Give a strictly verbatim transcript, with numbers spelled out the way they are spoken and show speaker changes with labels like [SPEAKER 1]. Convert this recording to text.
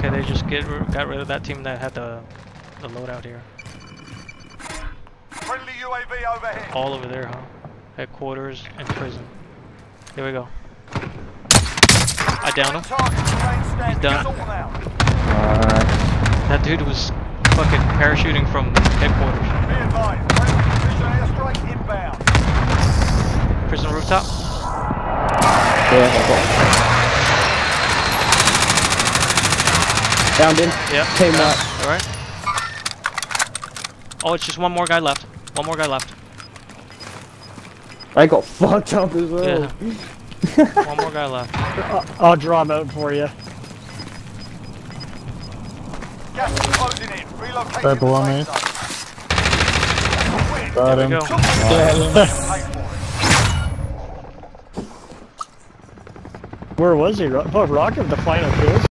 [SPEAKER 1] Okay, they just get got rid of that team that had the the loadout here.
[SPEAKER 2] Friendly U A V overhead.
[SPEAKER 1] All over there, huh? Headquarters and prison. Here we go. I down him. He's done.
[SPEAKER 3] Alright.
[SPEAKER 1] That dude was fucking parachuting from headquarters.
[SPEAKER 2] Be advised, prison airstrike inbound.
[SPEAKER 1] Prison rooftop.
[SPEAKER 3] Yeah, I got Downed him.
[SPEAKER 1] Yeah.
[SPEAKER 3] Came up.
[SPEAKER 1] Alright. Oh, it's just one more guy left. One more guy left.
[SPEAKER 3] I got fucked up as well.
[SPEAKER 1] Yeah. One more guy left.
[SPEAKER 4] I'll, I'll draw him out for you.
[SPEAKER 2] Gas is closing in. Relocating
[SPEAKER 5] Right below me. Got
[SPEAKER 1] There
[SPEAKER 5] him.
[SPEAKER 1] we go.
[SPEAKER 4] Where was he? Ro oh, Rockit, the final kills?